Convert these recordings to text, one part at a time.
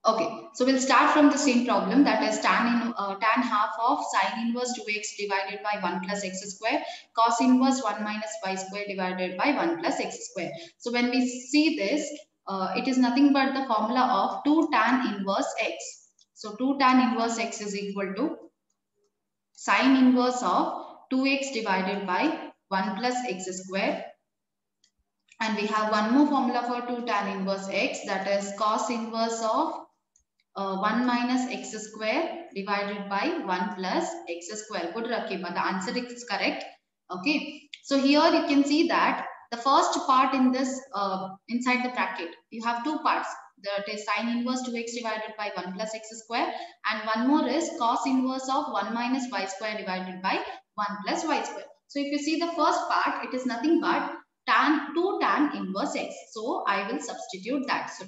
Okay, so we'll start from the same problem, that is tan half of sine inverse 2x divided by 1 plus x square cos inverse 1 minus y square divided by 1 plus x square. So when we see this, it is nothing but the formula of 2 tan inverse x. So 2 tan inverse x is equal to sine inverse of 2x divided by 1 plus x square, and we have one more formula for 2 tan inverse x, that is cos inverse of 1 minus x square divided by 1 plus x square. Good, Rakiba. The answer is correct. Okay. So here you can see that the first part in this inside the bracket, you have two parts. That is sine inverse 2x divided by 1 plus x square, and one more is cos inverse of 1 minus y square divided by 1 plus y square. So if you see the first part, it is nothing but 2 tan inverse x. So I will substitute that. So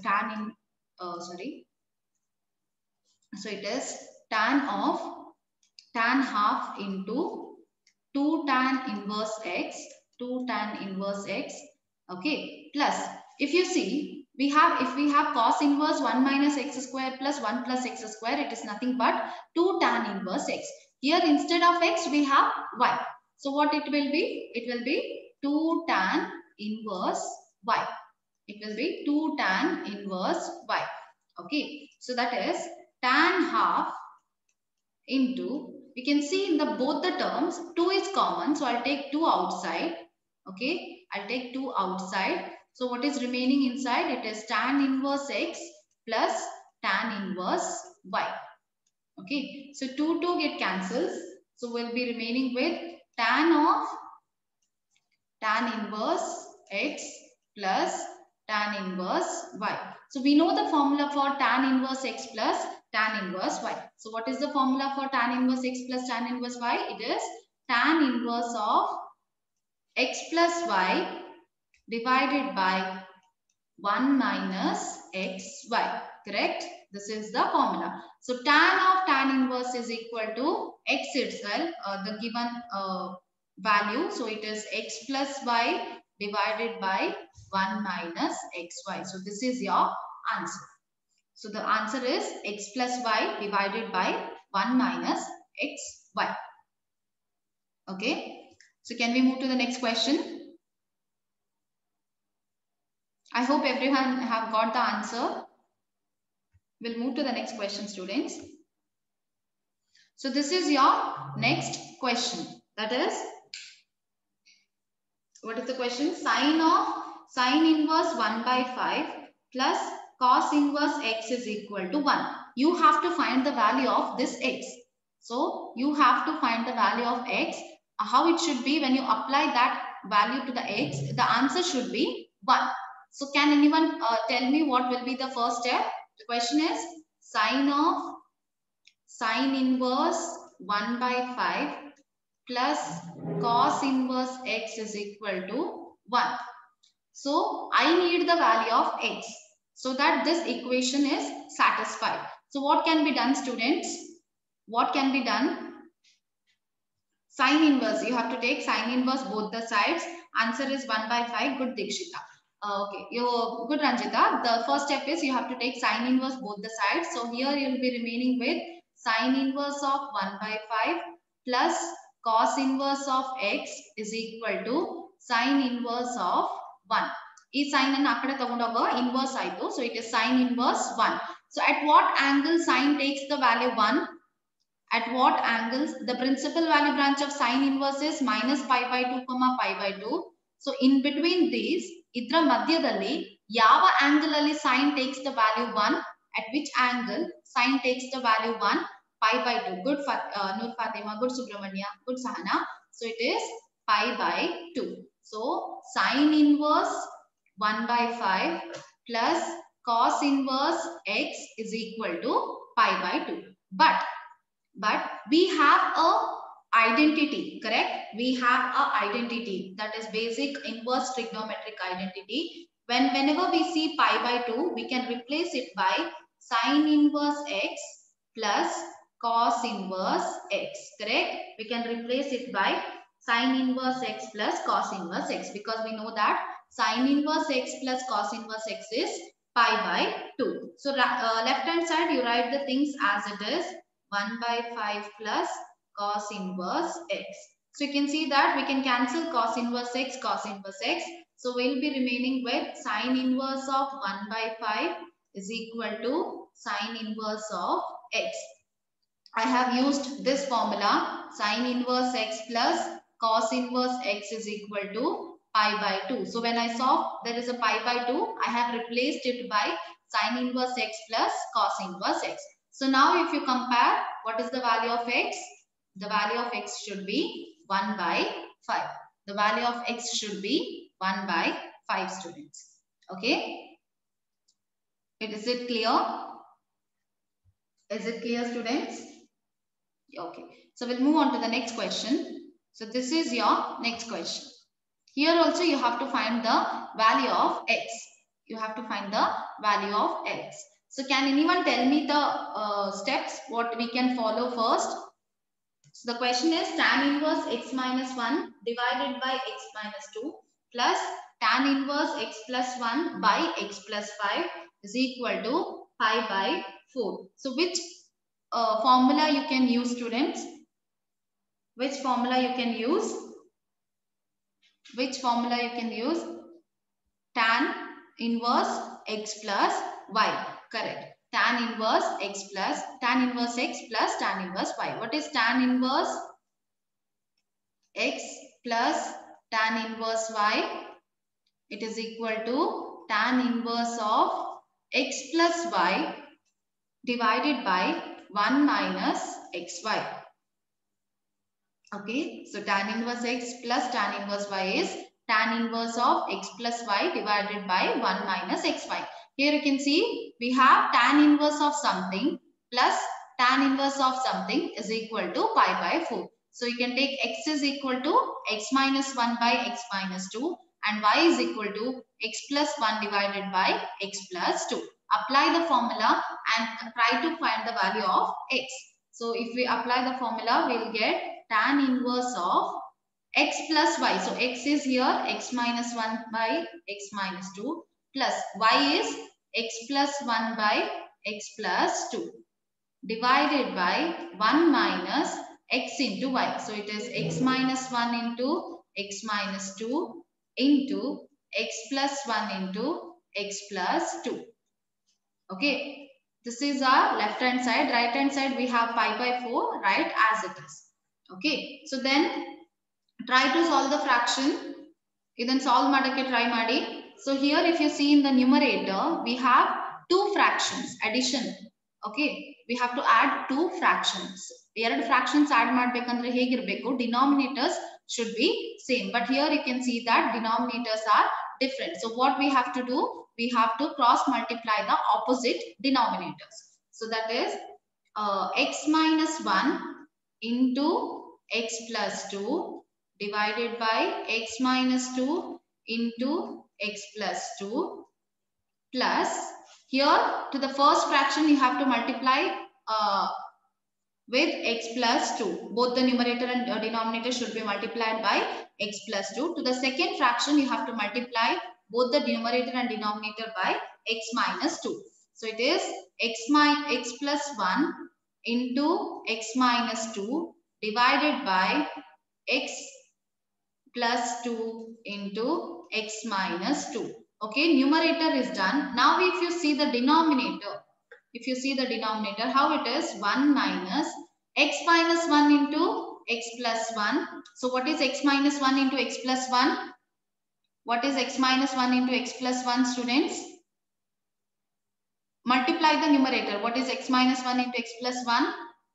so it is tan half into 2 tan inverse x, 2 tan inverse x, okay, plus if you see, if we have cos inverse 1 minus x square plus 1 plus x square, it is nothing but 2 tan inverse x. Here instead of x we have y. So what it will be? It will be 2 tan inverse y. It will be 2 tan inverse y. Okay, so that is tan half into, we can see in the both the terms 2 is common, so I'll take 2 outside. Okay, I'll take 2 outside. So what is remaining inside? It is tan inverse x plus tan inverse y. Okay, so 2 get cancels, so we'll be remaining with tan inverse x plus tan inverse y. So we know the formula for tan inverse x plus tan inverse y. So what is the formula for tan inverse x plus tan inverse y? It is tan inverse of x plus y divided by 1 minus xy. Correct? This is the formula. So tan of tan inverse is equal to x itself, the given value. So it is x plus y divided by 1 minus xy. So this is your answer. So the answer is x plus y divided by 1 minus xy. Okay. So can we move to the next question? I hope everyone have got the answer. We'll move to the next question, students. So this is your next question. That is, what is the question? Sine inverse 1 by 5 plus cos inverse x is equal to 1. You have to find the value of this x. So you have to find the value of x. How it should be when you apply that value to the x, the answer should be 1. So can anyone tell me what will be the first step? The question is sine inverse 1 by 5 plus cos inverse x is equal to 1. So I need the value of x so that this equation is satisfied. So what can be done, students? What can be done? Sine inverse, you have to take sine inverse both the sides. Answer is 1 by 5. Good, Dikshita. Okay, good, Ranjita. The first step is you have to take sine inverse both the sides. So here you will be remaining with sine inverse of 1 by 5 plus cos inverse of x is equal to sine inverse of 1. This sign and akkada tagondaga inverse aito. So it is sine inverse 1. So at what angle sine takes the value 1? At what angles? The principal value branch of sine inverse is minus pi by 2, pi by 2. So in between these, idra madhyadalli, yava angle alli sine takes the value 1. At which angle sine takes the value 1? Pi by 2. Good, Nur Fatima. Good, Subramanya. Good, Sahana. So it is pi by 2. So sine inverse 1 by 5 plus cos inverse x is equal to pi by 2. But we have a identity, correct? We have a identity, that is basic inverse trigonometric identity. Whenever we see pi by 2, we can replace it by sine inverse x plus cos inverse x, correct? We can replace it by sine inverse x plus cos inverse x, because we know that sine inverse x plus cos inverse x is pi by 2. So left hand side you write the things as it is, 1 by 5 plus cos inverse x. So you can see that we can cancel cos inverse x, cos inverse x. So we'll be remaining with sine inverse of 1 by 5 is equal to sine inverse of x. I have used this formula, sine inverse x plus cos inverse x is equal to pi by 2. So when I saw there is a pi by 2, I have replaced it by sine inverse x plus cos inverse x. So now if you compare, what is the value of x? The value of x should be 1 by 5. The value of x should be 1 by 5, students. Okay. Is it clear? Is it clear, students? Okay. So we'll move on to the next question. So this is your next question. Here also you have to find the value of x. You have to find the value of x. So can anyone tell me the steps what we can follow first? So the question is tan inverse x minus 1 divided by x minus 2 plus tan inverse x plus 1 by x plus 5 is equal to pi by 4. So which formula you can use, students? Which formula you can use? Which formula you can use? Tan inverse x plus y. Correct. Tan inverse x plus tan inverse x plus tan inverse y. What is tan inverse x plus tan inverse y? It is equal to tan inverse of x plus y divided by 1 minus xy. Okay, so tan inverse x plus tan inverse y is tan inverse of x plus y divided by 1 minus xy. Here you can see we have tan inverse of something plus tan inverse of something is equal to pi by 4. So you can take x is equal to x minus 1 by x minus 2 and y is equal to x plus 1 divided by x plus 2. Apply the formula and try to find the value of x. So if we apply the formula, we will get tan inverse of x plus y. So x is here x minus 1 by x minus 2 plus y is x plus 1 by x plus 2 divided by 1 minus x into y. So it is x minus 1 into x minus 2 into x plus 1 into x plus 2. Okay. This is our left hand side. Right hand side we have pi by 4, right, as it is. Okay. So then try to solve the fraction. Then solve madake try madi. So here if you see in the numerator, we have two fractions, addition. Okay. We have to add two fractions. Two fractions add madbekandre hegirbeku. Denominators should be same. But here you can see that denominators are different. So what we have to do? We have to cross multiply the opposite denominators. So that is x minus 1 into x plus 2 divided by x minus 2 into x plus 2 plus here to the first fraction you have to multiply with x plus 2. Both the numerator and denominator should be multiplied by x plus 2. To the second fraction you have to multiply both the numerator and denominator by x minus 2. So it is x plus 1 into x minus 2 divided by x plus 2 into x minus 2. Okay, numerator is done. Now if you see the denominator, how it is 1 minus x minus 1 into x plus 1. So what is x minus 1 into x plus 1? What is x minus 1 into x plus 1, students? Multiply the numerator. What is x minus 1 into x plus 1?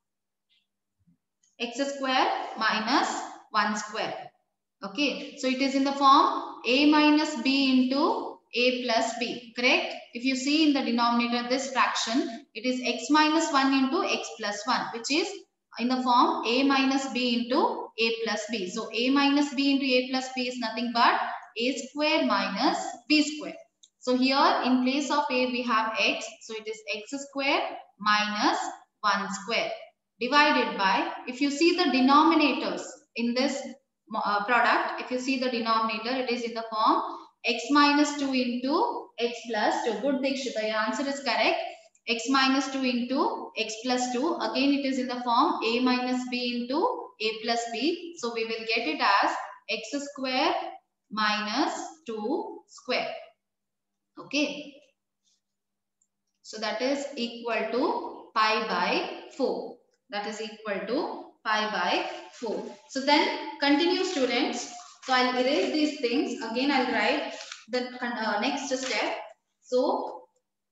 X square minus 1 square. Okay, so it is in the form a minus b into a plus b, correct? If you see in the denominator this fraction, it is x minus 1 into x plus 1, which is in the form a minus b into a plus b. So a minus b into a plus b is nothing but a square minus b square. So here in place of a we have x, so it is x square minus 1 square divided by, if you see the denominators in this product, if you see the denominator, it is in the form x minus 2 into x plus 2. Good, Dikshita. Your answer is correct. X minus 2 into x plus 2. Again, it is in the form a minus b into a plus b. So we will get it as x square minus 2 square. Okay. So that is equal to pi by 4. That is equal to pi by 4. So then continue, students. So I'll erase these things. Again, I'll write the next step. So,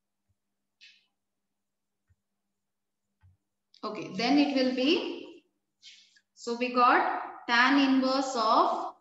okay, then it will be, so we got tan inverse of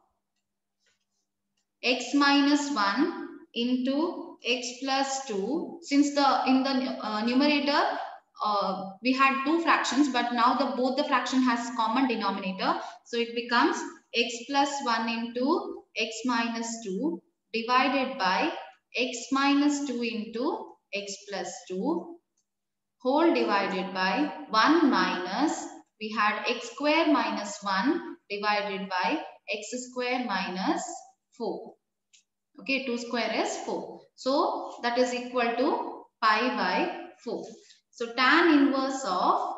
x minus 1 into x plus 2. Since in the numerator we had two fractions, but now both the fraction has common denominator, so it becomes x plus 1 into x minus 2 divided by x minus 2 into x plus 2 whole divided by 1 minus, we had x square minus 1 divided by x square minus 4. Okay, 2 square is 4. So that is equal to pi by 4. So tan inverse of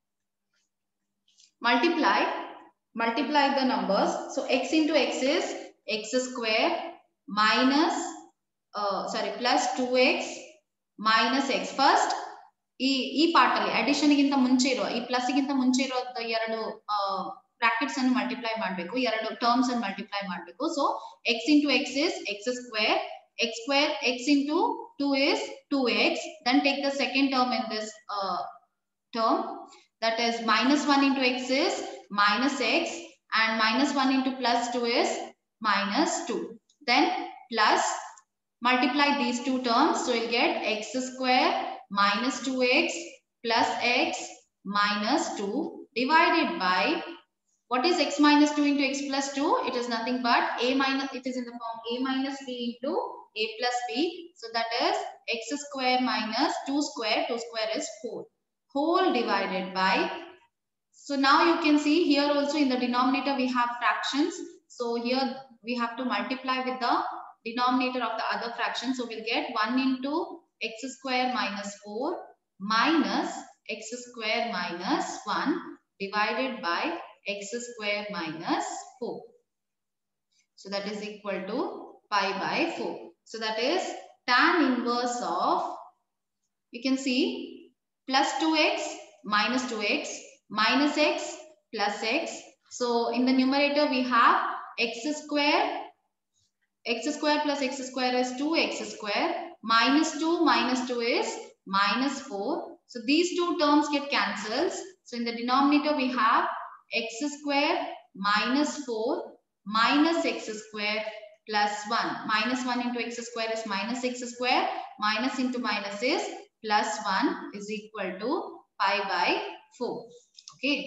multiply the numbers. So x into x is x square minus plus 2x minus x. First ಈ part ಅಲ್ಲಿ addition ಗಿಂತ ಮುಂಚೆ ಇರೋ ಈ plus ಗಿಂತ ಮುಂಚೆ ಇರೋ ಎರಡು ಬ್ರಾಕೆಟ್ಸ್ ಅನ್ನು ಮಲ್ಟಿಪ್ಲೈ ಮಾಡಬೇಕು, ಎರಡು ಟರ್ಮ್ಸ್ ಅನ್ನು ಮಲ್ಟಿಪ್ಲೈ ಮಾಡಬೇಕು. So x into x is x square, x into 2 is 2x. Then take the second term in this term, that is minus 1 into x is minus x, and minus 1 into plus 2 is minus 2. Then plus multiply these two terms, so you'll get x square minus 2x plus x minus 2 divided by, what is x minus 2 into x plus 2? It is nothing but a minus, it is in the form a minus b into a plus b. So that is x square minus 2 square is 4 whole divided by, so now you can see here also in the denominator we have fractions. So here we have to multiply with the denominator of the other fraction. So we'll get 1 into x square minus 4 minus x square minus 1 divided by x square minus 4. So that is equal to pi by 4. So that is tan inverse of, you can see, plus 2x minus 2x minus x plus x. So in the numerator we have x square plus x square is 2x square, minus 2 is minus 4. So these two terms get cancelled. So in the denominator we have x square minus 4 minus x square plus 1. Minus 1 into x square is minus x square, minus into minus is plus 1 is equal to pi by 4. Okay.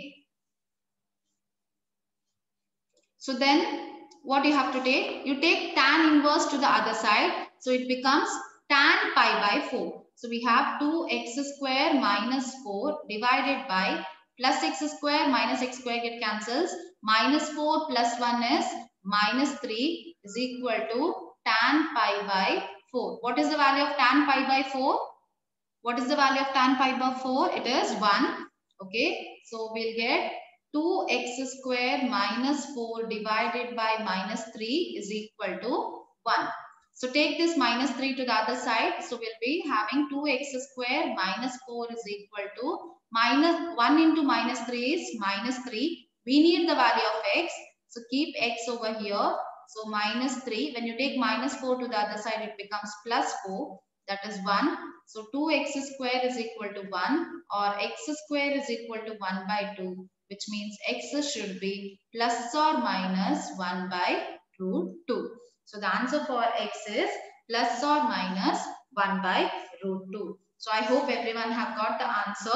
So then what you have to take? You take tan inverse to the other side. So it becomes tan pi by 4. So we have 2x square minus 4 divided by plus x square minus x square get cancels. Minus 4 plus 1 is minus 3 is equal to tan pi by 4. What is the value of tan pi by 4? What is the value of tan pi by 4? It is 1. Okay. So we'll get 2x square minus 4 divided by minus 3 is equal to 1. So take this minus 3 to the other side. So we'll be having 2x square minus 4 is equal to minus 1 into minus 3 is minus 3. We need the value of x. So keep x over here. So minus 3. When you take minus 4 to the other side, it becomes plus 4. That is 1. So 2x square is equal to 1, or x square is equal to 1 by 2. Which means x should be plus or minus 1 by root 2. So the answer for x is plus or minus 1 by root 2. So I hope everyone have got the answer.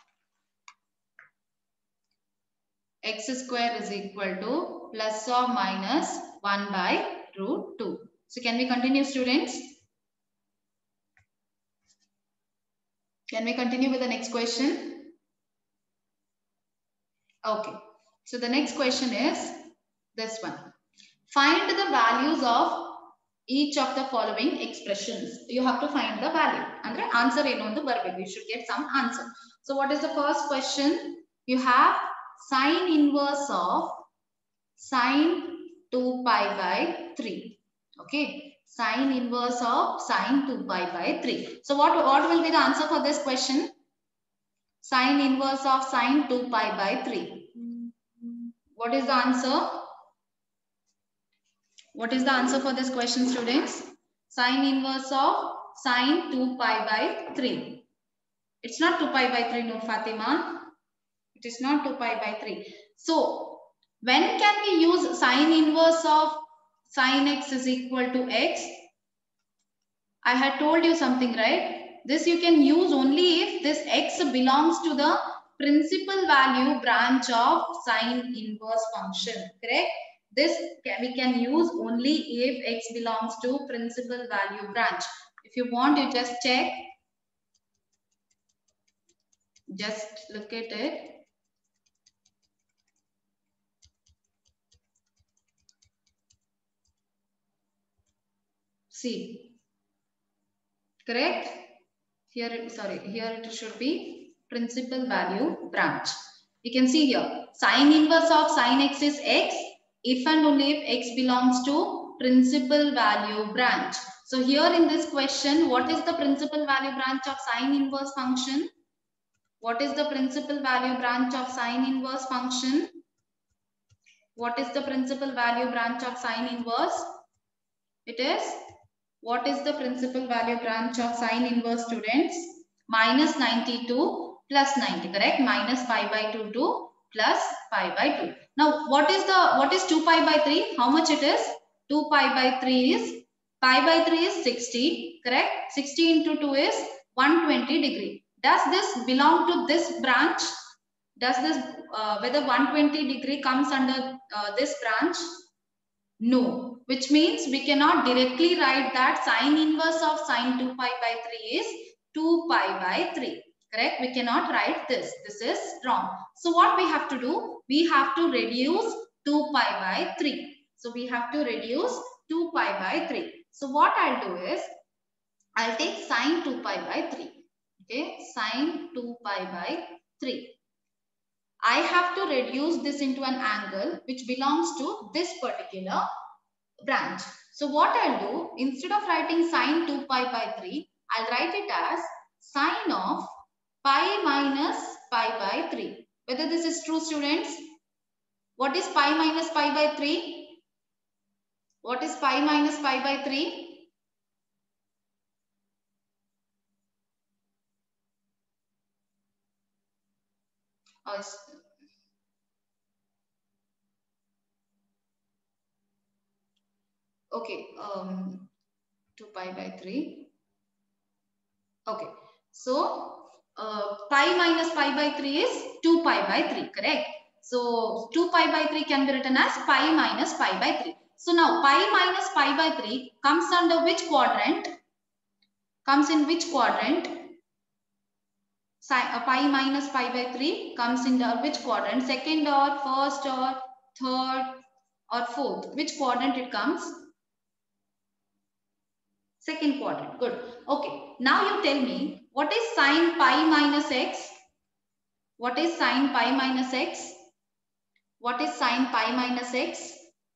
X square is equal to plus or minus 1 by root 2. So can we continue, students? Can we continue with the next question? Okay. So the next question is this one. Find the values of each of the following expressions. You have to find the value. Andre answer eno andu barbeku. You should get some answer. So what is the first question? You have sine inverse of sine 2 pi by 3. Okay. Sine inverse of sine 2 pi by 3. So what will be the answer for this question? Sine inverse of sine 2 pi by 3. What is the answer? What is the answer for this question, students? Sine inverse of sine 2 pi by 3. It's not 2 pi by 3, no, Fatima. It is not 2 pi by 3. So, when can we use sine inverse of sine x is equal to x? I had told you something, right? This you can use only if this x belongs to the principal value branch of sine inverse function, correct? This we can use only if x belongs to principal value branch. If you want, you just check. Just look at it. See. Correct? Here it should be principal value branch. You can see here, sine inverse of sine x is x if and only if x belongs to principal value branch. So here in this question, what is the principal value branch of sine inverse function? What is the principal value branch of sine inverse function? What is the principal value branch of sine inverse? It is, what is the principal value branch of sine inverse, students? Minus 92 plus 90, correct? Minus pi by 2 to plus pi by 2. Now, what is 2 pi by 3? How much it is? 2 pi by 3 is, pi by 3 is 60, correct? 60 into 2 is 120 degree. Does this belong to this branch? Does this, whether 120 degree comes under this branch? No, which means we cannot directly write that sine inverse of sine 2 pi by 3 is 2 pi by 3. Correct? We cannot write this. This is wrong. So what we have to do? We have to reduce 2 pi by 3. So we have to reduce 2 pi by 3. So what I'll do is, I'll take sine 2 pi by 3. Okay, sine 2 pi by 3. I have to reduce this into an angle which belongs to this particular branch. So what I'll do, instead of writing sine 2 pi by 3, I'll write it as sine of pi minus pi by 3. Whether this is true, students? What is pi minus pi by 3? What is pi minus pi by 3? Oh, okay, 2 pi by 3. Okay, so pi minus pi by 3 is 2 pi by 3, correct? So 2 pi by 3 can be written as pi minus pi by 3. So now pi minus pi by 3 comes under which quadrant? Comes in which quadrant? Pi minus pi by 3 comes in the which quadrant? Second or first or third or fourth? Which quadrant it comes? Second quadrant. Good. Okay. Now you tell me, what is sine pi minus x? What is sine pi minus x? What is sine pi minus x?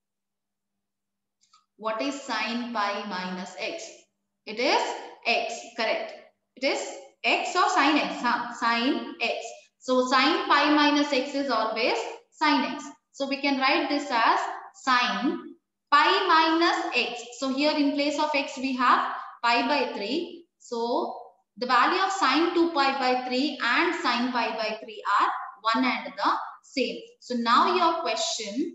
What is sine pi minus x? It is x. Correct. It is x or sine x? Huh? Sine x. So sine pi minus x is always sine x. So we can write this as sine pi minus x. So here in place of x we have pi by 3. So the value of sine 2 pi by 3 and sine pi by 3 are one and the same. So now your question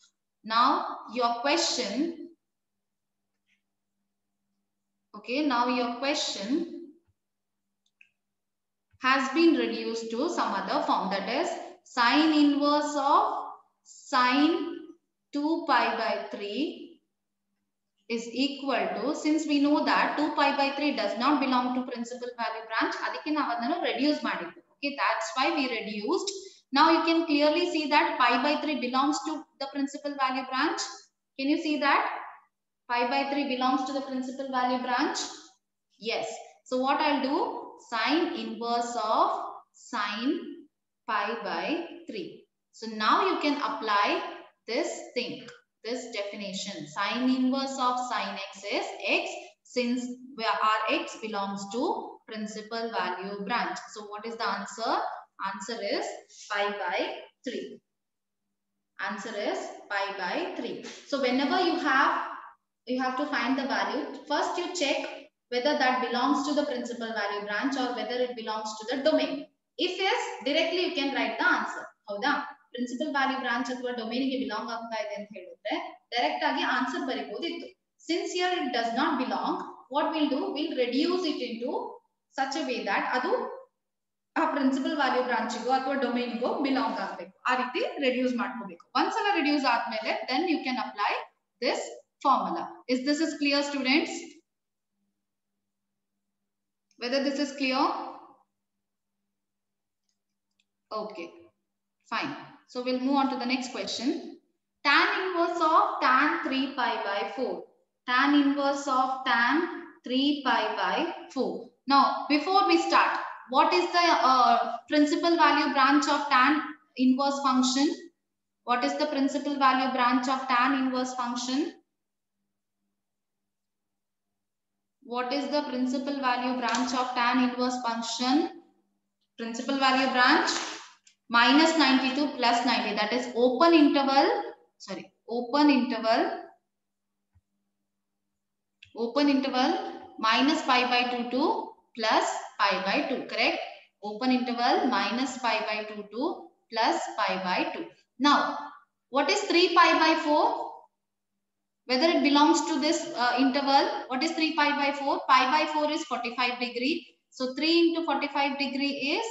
okay, now your question has been reduced to some other form, that is sine inverse of sine 2 pi by 3 is equal to, since we know that 2 pi by 3 does not belong to principal value branch, adike navu reduce madiddu. Okay, that's why we reduced. Now you can clearly see that pi by 3 belongs to the principal value branch. Can you see that? Pi by 3 belongs to the principal value branch? Yes. So what I'll do? Sine inverse of sine pi by 3. So now you can apply this thing, this definition. Sine inverse of sine x is x, since our x belongs to principal value branch. So what is the answer? Answer is pi by 3. Answer is pi by 3. So whenever you have to find the value, first you check whether that belongs to the principal value branch or whether it belongs to the domain. If yes, directly you can write the answer. ಹೌದಾ? Principal value branch ಅಥವಾ domain ಗೆ belong ಆಗ್ತಾ ಇದೆ ಅಂತ ಹೇಳಿದ್ರೆ direct ಆಗಿ answer ಬರಿಬಹುದಿತ್ತು. Since here it does not belong, what we'll do, we'll reduce it into such a way that ಅದು ಆ ಪ್ರಿನ್ಸಿಪಲ್ ವ್ಯಾಲ್ಯೂ ಬ್ರಾಂಚ್ಗೂ ಅಥವಾ ಡೊಮೇನ್ಗೂ ಬಿಲಾಂಗ್ ಆಗಬೇಕು. ಆ ರೀತಿ ರೆಡ್ಯೂಸ್ ಮಾಡ್ಕೋಬೇಕು. ಒಂದ್ಸಲ ರೆಡ್ಯೂಸ್ ಆದ್ಮೇಲೆ then you can apply this formula. This is clear, students? Whether this is clear? Okay, fine. So we'll move on to the next question. Tan inverse of tan 3 pi by 4. Tan inverse of tan 3 pi by 4. Now, before we start, what is the principal value branch of tan inverse function? What is the principal value branch of tan inverse function? What is the principal value branch of tan inverse function? Principal value branch minus 92 plus 90, that is open interval minus pi by 2 to plus pi by 2, correct? Open interval minus pi by 2 to plus pi by 2. Now, what is 3 pi by 4? Whether it belongs to this interval, what is 3 pi by 4? Pi by 4 is 45 degree. So 3 into 45 degree is,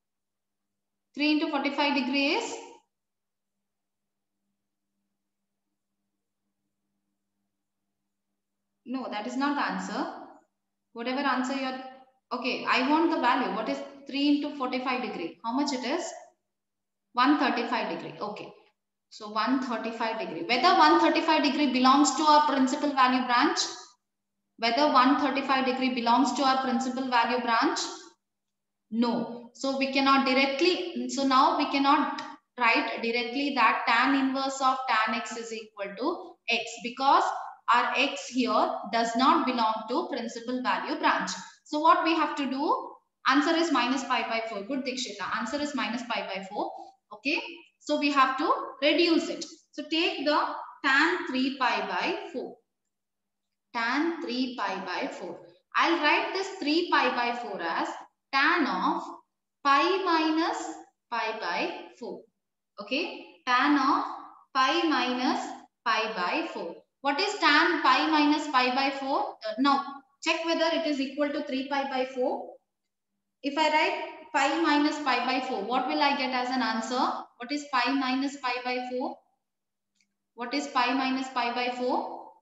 no, that is not the answer. Whatever answer you're, okay, I want the value. What is 3 into 45 degree? How much it is? 135 degree. Okay. So 135 degree. Whether 135 degree belongs to our principal value branch? Whether 135 degree belongs to our principal value branch? No. So we cannot directly, so now we cannot write directly that tan inverse of tan x is equal to x, because our x here does not belong to principal value branch. So what we have to do? Answer is minus pi by 4. Good, Dikshita. Answer is minus pi by 4. Okay. So we have to reduce it. So take the tan 3 pi by 4. Tan 3 pi by 4. I'll write this 3 pi by 4 as tan of pi minus pi by 4. Okay. Tan of pi minus pi by 4. What is tan pi minus pi by 4? Now, check whether it is equal to 3 pi by 4. If I write pi minus pi by 4, what will I get as an answer? What is pi minus pi by 4? What is pi minus pi by 4?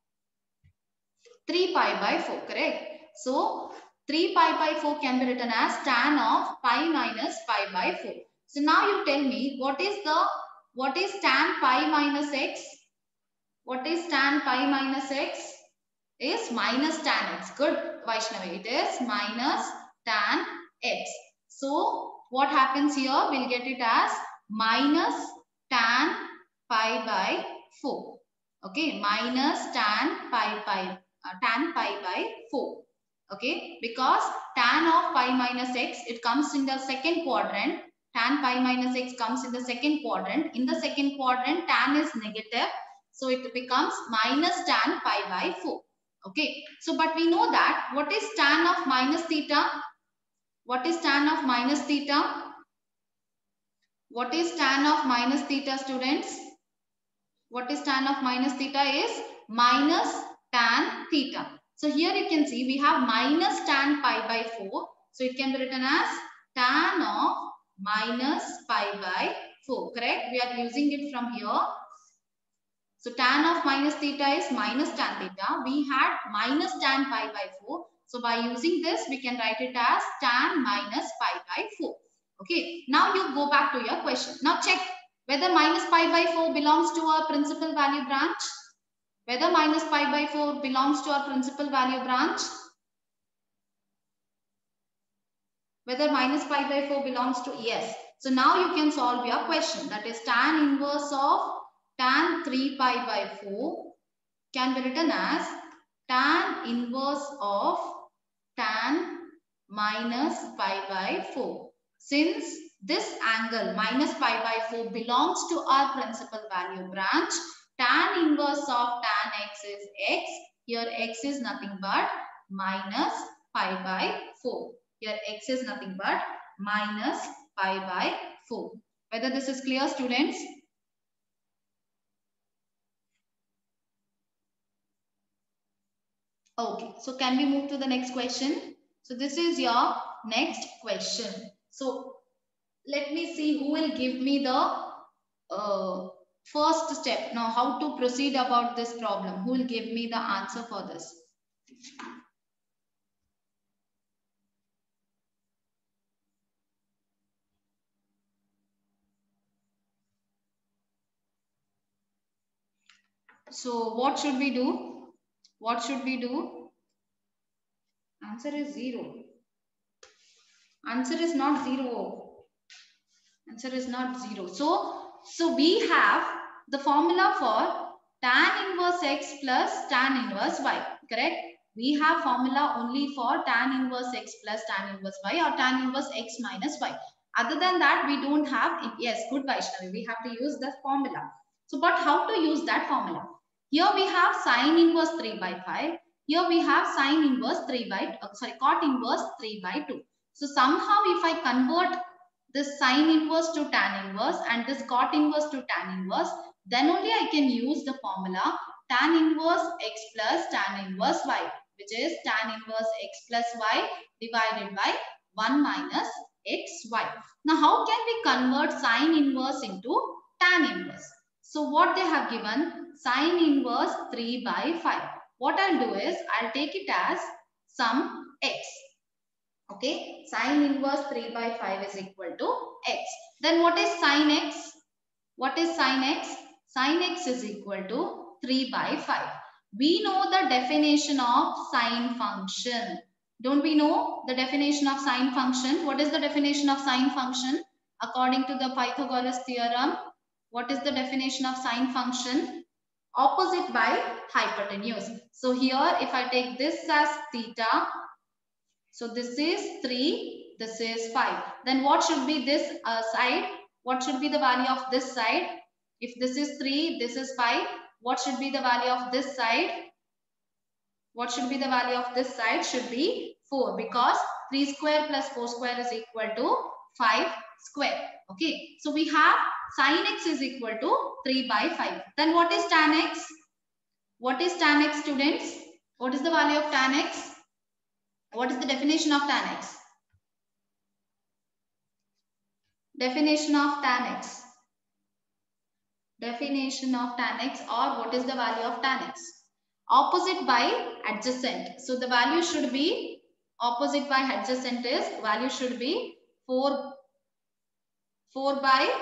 3 pi by 4, correct? So, 3 pi by 4 can be written as tan of pi minus pi by 4. So, now you tell me, what is tan pi minus x? What is tan pi minus x? Is minus tan x. Good, Vaishnavi. It is minus tan x. So, what happens here? We'll get it as minus tan pi by 4. Okay, minus tan pi by 4. Okay, because tan of pi minus x, it comes in the second quadrant. Tan pi minus x comes in the second quadrant. In the second quadrant, tan is negative. So it becomes minus tan pi by 4. Okay, so but we know that what is tan of minus theta? What is tan of minus theta? What is tan of minus theta, students? What is tan of minus theta? Is minus tan theta. So here you can see we have minus tan pi by 4. So it can be written as tan of minus pi by 4. Correct? We are using it from here. So tan of minus theta is minus tan theta. We had minus tan pi by 4. So by using this, we can write it as tan minus pi by 4. Okay. Now you go back to your question. Now check whether minus pi by 4 belongs to our principal value branch. Whether minus pi by 4 belongs to our principal value branch? Whether minus pi by 4 belongs to, yes. So now you can solve your question. That is tan inverse of tan 3 pi by 4 can be written as tan inverse of tan minus pi by 4. Since this angle minus pi by 4 belongs to our principal value branch, tan inverse of tan x is x. Here x is nothing but minus pi by 4. Here x is nothing but minus pi by 4. Whether this is clear, students? Okay, so can we move to the next question? So this is your next question. So let me see who will give me the first step. Now how to proceed about this problem. Who will give me the answer for this? So what should we do? What should we do? Answer is 0. Answer is not 0. Answer is not 0. So we have the formula for tan inverse x plus tan inverse y, correct? We have formula only for tan inverse x plus tan inverse y or tan inverse x minus y. Other than that, we don't have, yes, good Vaishnavi, we have to use the formula. So, but how to use that formula? Here we have sine inverse 3 by 5. Here we have sine inverse 3 by, cot inverse 3 by 2. So somehow if I convert this sine inverse to tan inverse and this cot inverse to tan inverse, then only I can use the formula tan inverse x plus tan inverse y, which is tan inverse x plus y divided by 1 minus xy. Now how can we convert sine inverse into tan inverse? So what they have given, sine inverse 3 by 5. What I'll do is I'll take it as some x. Okay, sine inverse 3 by 5 is equal to x. Then what is sine x? What is sine x? Sine x is equal to 3 by 5. We know the definition of sine function. Don't we know the definition of sine function? What is the definition of sine function? According to the Pythagoras theorem, what is the definition of sine function? Opposite by hypotenuse. So here if I take this as theta, so this is 3, this is 5. Then what should be this side? What should be the value of this side? If this is 3, this is 5. What should be the value of this side? What should be the value of this side? Should be 4, because 3 square plus 4 square is equal to 5 square. Okay. So we have sin x is equal to 3 by 5. Then what is tan x? What is tan x, students? What is the value of tan x? What is the definition of tan x? Definition of tan x. Definition of tan x, or what is the value of tan x? Opposite by adjacent. So the value should be opposite by adjacent is value should be 3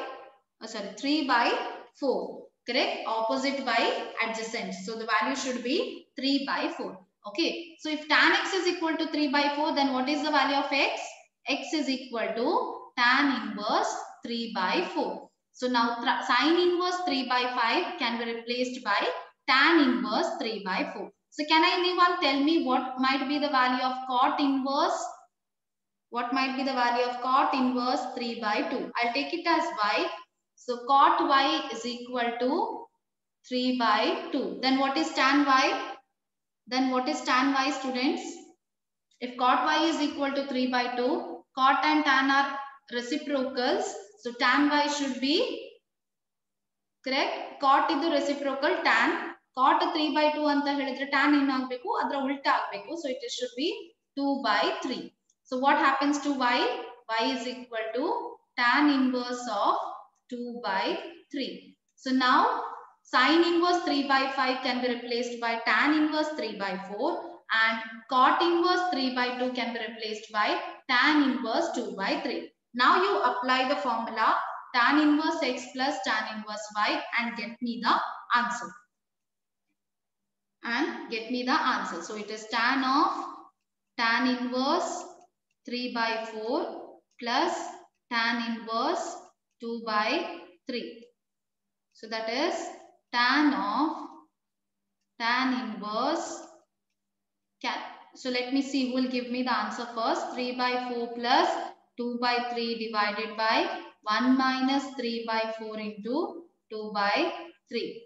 by 4. Correct? Opposite by adjacent. So the value should be 3 by 4. Okay. So if tan x is equal to 3 by 4, then what is the value of x? X is equal to tan inverse 3 by 4. So now sine inverse 3 by 5 can be replaced by tan inverse 3 by 4. So can anyone tell me what might be the value of cot inverse? What might be the value of cot inverse 3 by 2? I'll take it as y. So cot y is equal to 3 by 2. Then what is tan y? Then what is tan y, students? If cot y is equal to 3 by 2, cot and tan are reciprocals. So tan y should be correct. Cot is the reciprocal tan. Cot 3 by 2 anta helidre tan ಏನು ಆಗಬೇಕು ಅದರ ಉಲ್ಟಾ ಆಗಬೇಕು. So it should be 2 by 3. So what happens to y? Y is equal to tan inverse of 2 by 3. So now sin inverse 3 by 5 can be replaced by tan inverse 3 by 4, and cot inverse 3 by 2 can be replaced by tan inverse 2 by 3. Now you apply the formula tan inverse x plus tan inverse y and get me the answer. and get me the answer. So it is tan of tan inverse 3 by 4 plus tan inverse 2 by 3. So that is tan of tan inverse. So let me see who will give me the answer first. 3 by 4 plus 2 by 3 divided by 1 minus 3 by 4 into 2 by 3.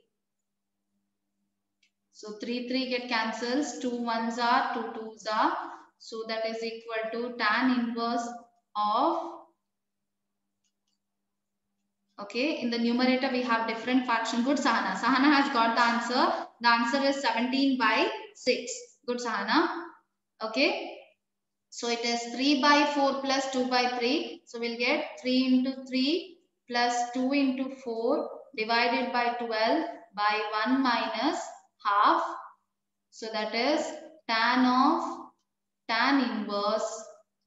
So 3 get cancels, 2 1s are, 2 2s are. So that is equal to tan inverse of, okay, in the numerator we have different fraction. Good Sahana. Sahana has got the answer. The answer is 17 by 6. Good Sahana. Okay. So it is 3 by 4 plus 2 by 3. So we'll get 3 into 3 plus 2 into 4 divided by 12 by 1 minus half. So that is tan of tan inverse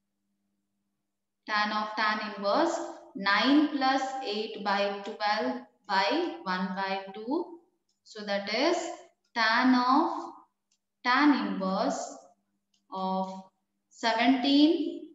9 plus 8 by 12 by 1 by 2. So that is tan of tan inverse of 17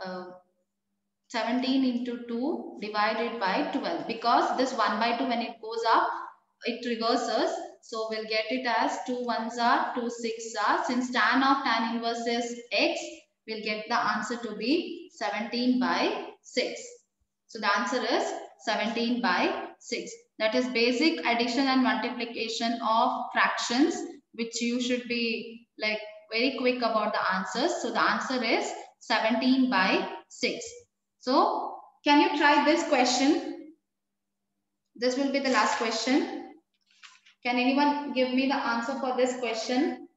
into 2 divided by 12, because this 1 by 2 when it goes up it reverses, so we'll get it as 2 1s are, 2 6 are. Since tan of tan inverse is x, we'll get the answer to be 17 by 6. So the answer is 17 by 6. That is basic addition and multiplication of fractions, which you should be like very quick about the answers. So the answer is 17 by 6. So can you try this question? This will be the last question. Can anyone give me the answer for this question?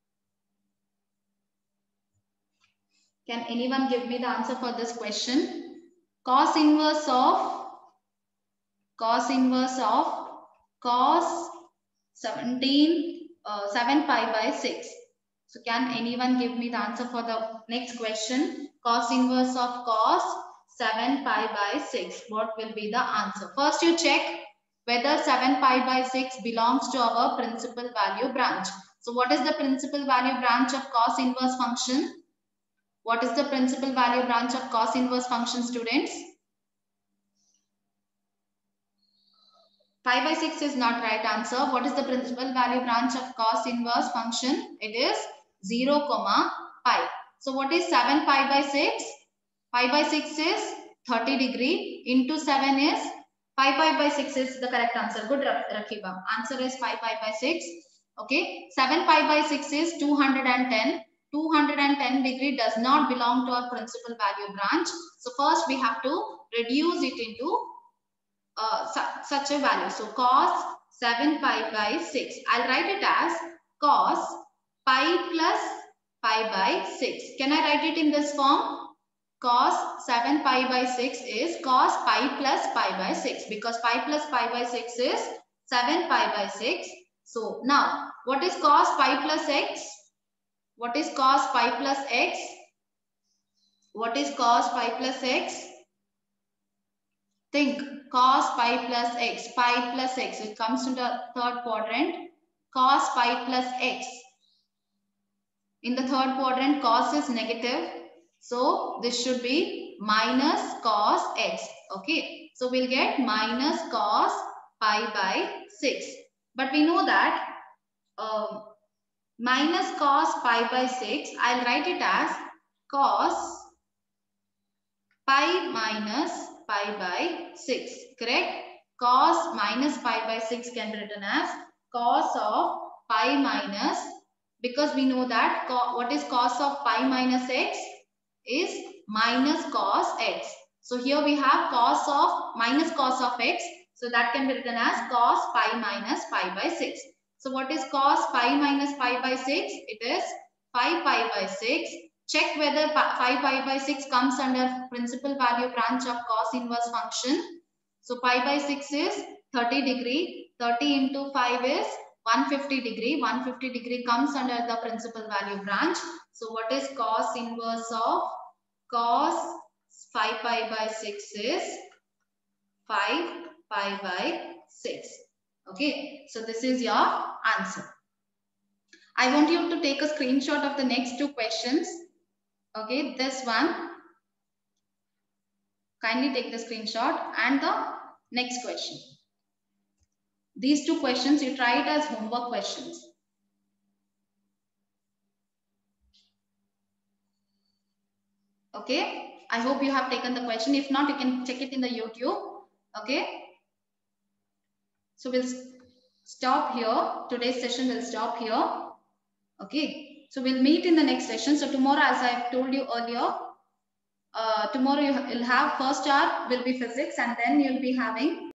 Can anyone give me the answer for this question? Cos inverse of cos 7 pi by 6. So can anyone give me the answer for the next question? Cos inverse of cos 7 pi by 6. What will be the answer? First you check whether 7 pi by 6 belongs to our principal value branch. So what is the principal value branch of cos inverse function? What is the principal value branch of cos inverse function, students? Pi by 6 is not right answer. What is the principal value branch of cos inverse function? It is 0, pi. So what is 7 pi by 6? Pi by 6 is 30 degree into 7 is 5 pi by 6 is the correct answer. Good, Rakiba. Answer is 5 pi by 6. Okay. 7 pi by 6 is 210. 210 degree does not belong to our principal value branch. So first we have to reduce it into such a value. So cos 7 pi by 6. I'll write it as cos pi plus pi by 6. Can I write it in this form? Cos 7 pi by 6 is cos pi plus pi by 6, because pi plus pi by 6 is 7 pi by 6. So now what is cos pi plus x? What is cos pi plus x? What is cos pi plus x? Think cos pi plus x. Pi plus x. It comes to the third quadrant. Cos pi plus x. In the third quadrant, cos is negative. So this should be minus cos x. Okay. So we'll get minus cos pi by 6. But we know that minus cos pi by 6, I'll write it as cos pi minus pi by 6. Correct? Cos minus pi by 6 can be written as cos of pi minus, because we know that what is cos of pi minus x is minus cos x. So here we have cos of minus cos of x. So that can be written as cos pi minus pi by 6. So what is cos pi minus pi by 6? It is 5 pi by 6. Check whether 5 pi by 6 comes under principal value branch of cos inverse function. So pi by 6 is 30 degree. 30 into 5 is 150 degree. 150 degree comes under the principal value branch. So what is cos inverse of cos 5 pi by 6 is 5 pi by 6. Okay. So this is your answer. I want you to take a screenshot of the next two questions. Okay, this one. Kindly take the screenshot and the next question. These two questions, you try it as homework questions. Okay, I hope you have taken the question. If not, you can check it in the YouTube. Okay, so we'll stop here. Today's session will stop here. Okay, so we'll meet in the next session. So tomorrow, as I've told you earlier, tomorrow you'll have first hour will be physics, and then you'll be having